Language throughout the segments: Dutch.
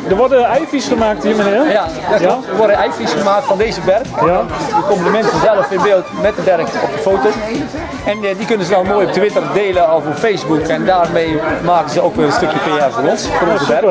Er worden eivies gemaakt hier, meneer? Ja, dat klopt. Er worden eivies gemaakt van deze berg. Ja. Er komen de mensen zelf in beeld met de berg op de foto. En die kunnen ze dan mooi op Twitter delen of op Facebook. En daarmee maken ze ook weer een stukje PR voor ons, voor onze berg.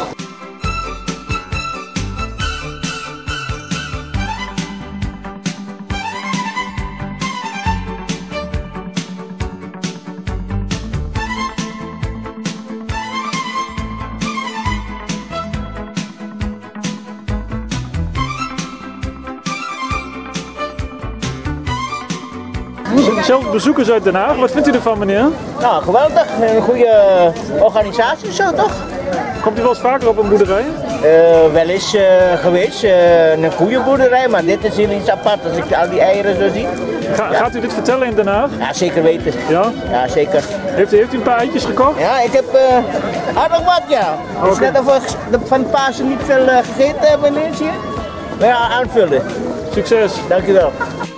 Zelf bezoekers uit Den Haag, wat vindt u ervan, meneer? Nou, geweldig. Een goede organisatie zo toch? Komt u wel eens vaker op een boerderij? Wel eens geweest, een goede boerderij, maar dit is hier iets apart als ik al die eieren zo zie. Gaat u dit vertellen in Den Haag? Ja, zeker weten. Ja? Ja, zeker. Heeft u een paar eitjes gekocht? Ja, ik heb aardig wat, ja. Het is net of we van Pasen niet veel gegeten hebben ineens hier. Maar ja, aanvullen. Succes! Dankjewel.